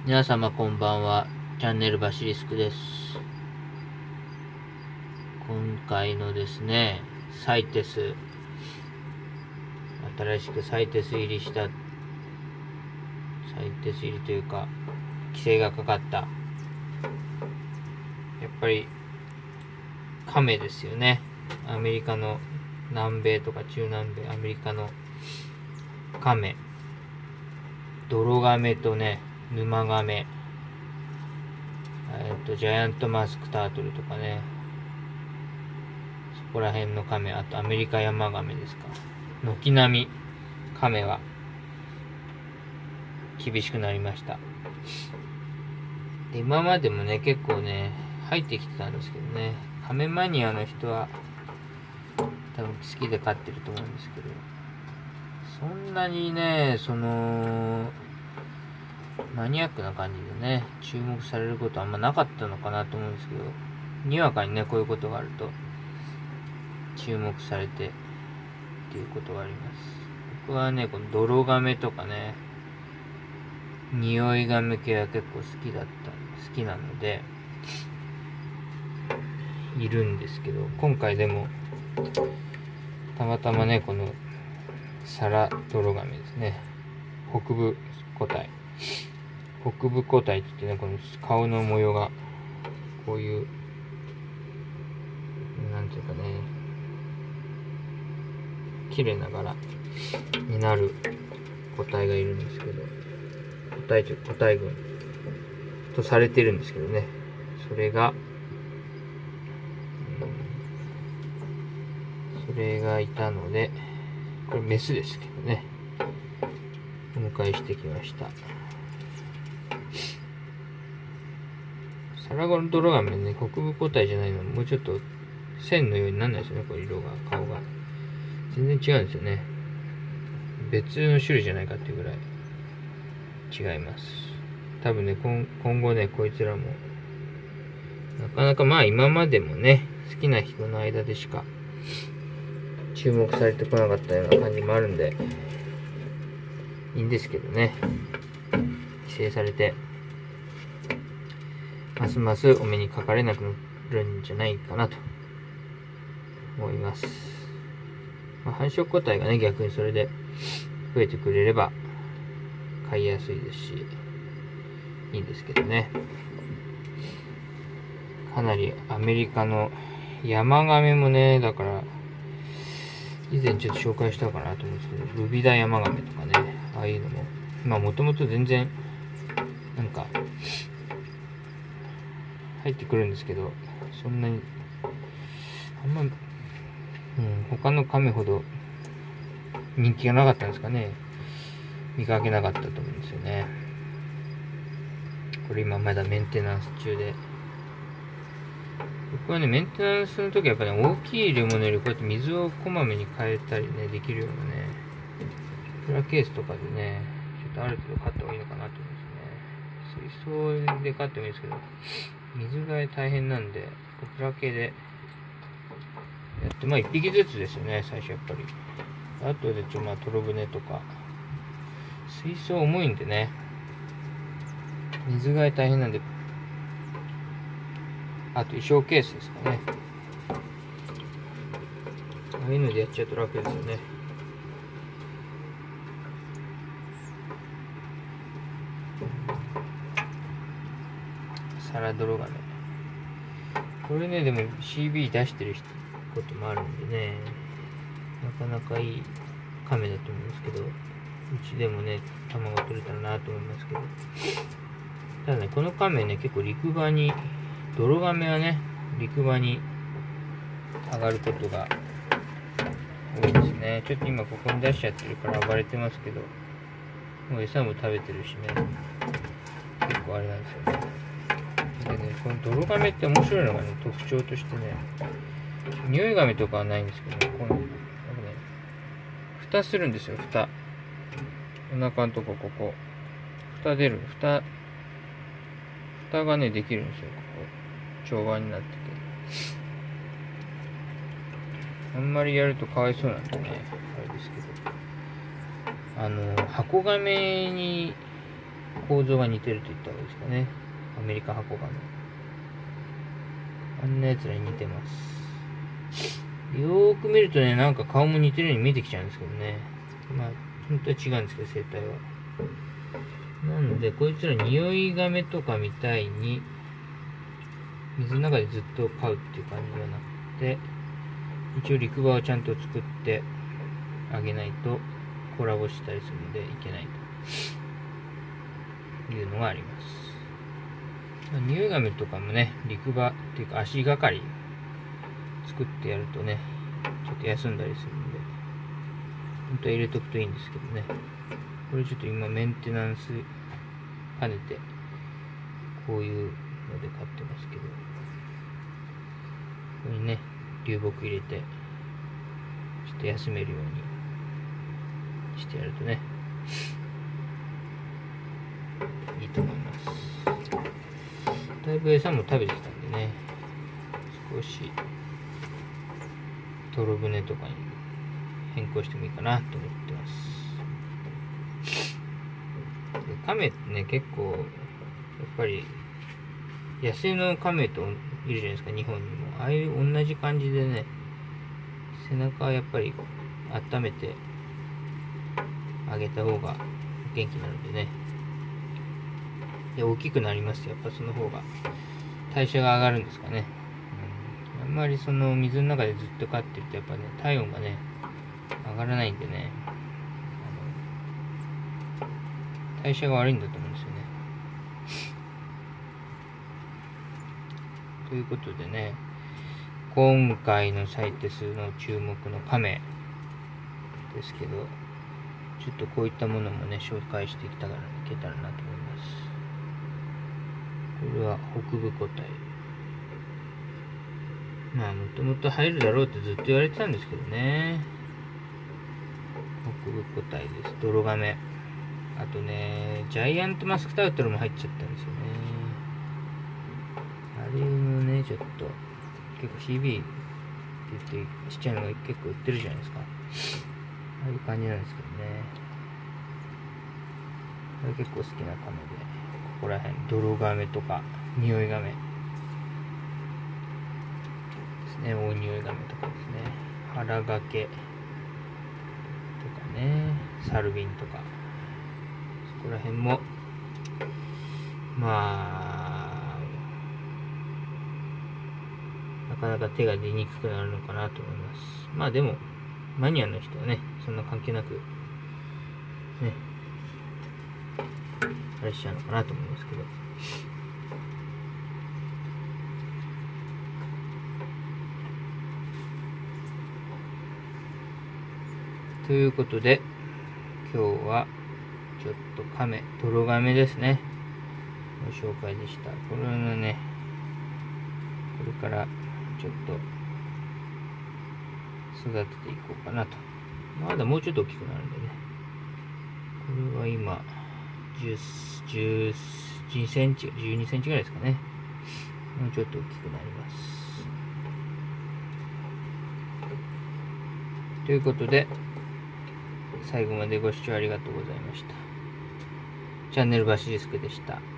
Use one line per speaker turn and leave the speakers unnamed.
皆様こんばんは。チャンネルバシリスクです。今回のですね、サイテス、新しくサイテス入りというか、規制がかかった。やっぱり、亀ですよね。アメリカの南米とか中南米、アメリカの亀。泥亀とね、沼亀。ジャイアントマスクタートルとかね。そこら辺の亀。あとアメリカヤマガメですか。軒並み亀は厳しくなりました。で今までもね、結構ね、入ってきてたんですけどね。亀マニアの人は多分好きで飼ってると思うんですけど、そんなにね、マニアックな感じでね、注目されることはあんまなかったのかなと思うんですけど、にわかにね、こういうことがあると、注目されて、っていうことがあります。僕はね、この泥亀とかね、匂い亀系は結構好きなので、いるんですけど、今回でも、たまたまね、この、サラ泥亀ですね。北部個体って言ってね、この顔の模様が、こういう、なんていうかね、綺麗な柄になる個体がいるんですけど、個体群とされてるんですけどね、それがいたので、これメスですけどね、お迎えしてきました。サラゴの泥亀ね、国分個体じゃないの、もうちょっと線のようにならないですよね、これ色が、顔が。全然違うんですよね。別の種類じゃないかっていうぐらい違います。多分ね、今後ね、こいつらも、なかなかまあ今までもね、好きな人の間でしか注目されてこなかったような感じもあるんで、いいんですけどね。規制されて、ますますお目にかかれなくなるんじゃないかなと思います。まあ、繁殖個体がね、逆にそれで増えてくれれば飼いやすいですし、いいんですけどね。かなりアメリカのヤマガメもね、だから以前ちょっと紹介したかなと思うんですけど、ルビダヤマガメとかね、ああいうのも、まあもともと全然なんか入ってくるんですけど、そんなにあんま、他のカメほど人気がなかったんですかね。見かけなかったと思うんですよね。これ今まだメンテナンス中で、僕はね、メンテナンスの時はやっぱり、ね、大きい入れ物よりこうやって水をこまめに変えたりね、できるようなね、プラケースとかでね、ちょっとある程度買った方がいいのかなと思うんですね。水槽で買ってもいいですけど、水替え大変なんで、プラ系でやって、まあ一匹ずつですよね、最初やっぱり。あとでまあトロ船とか、水槽重いんでね、水替え大変なんで、あと衣装ケースですかね。ああいうのでやっちゃうと楽ですよね。サラドロガメ。これね、でも CB 出してることもあるんでね、なかなかいいカメだと思うんですけど、うちでもね、卵取れたらなと思いますけど。ただね、このカメね、結構泥亀はね、陸場に上がることが多いですね。ちょっと今ここに出しちゃってるから暴れてますけど、もう餌も食べてるしね、結構あれなんですよね。でね、この泥亀って面白いのがね、特徴としてね、匂い亀とかはないんですけど、この、蓋するんですよ、蓋。お腹のとこ、ここ。蓋がね、できるんですよ、ここ。蝶番になってて。あんまりやるとかわいそうなんでね、あれですけど。箱亀に構造が似てると言った方がいいですかね。アメリカ箱ガメ。あんなやつらに似てます。よーく見るとね、なんか顔も似てるように見えてきちゃうんですけどね。まあ、本当は違うんですけど、生態は。なので、こいつら匂いガメとかみたいに、水の中でずっと飼うっていう感じではなくて、一応陸場をちゃんと作ってあげないと、コラボしたりするのでいけないというのがあります。匂いガメとかもね、陸場っていうか足がかり作ってやるとね、ちょっと休んだりするので、本当は入れとくといいんですけどね。これちょっと今メンテナンス兼ねて、こういうので買ってますけど、ここにね、流木入れて、ちょっと休めるようにしてやるとね、いいと思います。だいぶ餌も食べてきたんでね、少し泥船とかに変更してもいいかなと思ってます。で亀ってね、結構やっぱり野生の亀といるじゃないですか、日本にも。ああいう同じ感じでね、背中はやっぱり温めてあげた方が元気になるんでね。で、大きくなりますとやっぱその方が代謝が上がるんですかね。あんまりその水の中でずっと飼ってるとやっぱね、体温がね上がらないんでね、代謝が悪いんだと思うんですよね。ということでね、今回のサイテスの注目の亀ですけど、ちょっとこういったものもね紹介していけたらなと思います。これは北部個体。まあもともと入るだろうってずっと言われてたんですけどね。北部個体です。泥亀。あとね、ジャイアントマスクタートルも入っちゃったんですよね。あれもね、ちょっと結構 CB って言ってちっちゃいのが結構売ってるじゃないですか。ああいう感じなんですけどね。これ結構好きなカメで、ここら辺泥ガメとか匂いガメですね。大匂いガメとかですね。腹掛けとかね、サルビンとか、そこら辺もまあなかなか手が出にくくなるのかなと思います。まあでもマニアの人はね、そんな関係なくね、あれしちゃうのかなと思いますけど。ということで、今日はちょっと亀、泥亀ですね、ご紹介でした。これのね、これからちょっと育てていこうかなと。まだもうちょっと大きくなるんでね。これは今、12センチぐらいですかね。もうちょっと大きくなります。ということで、最後までご視聴ありがとうございました。チャンネルバシリスクでした。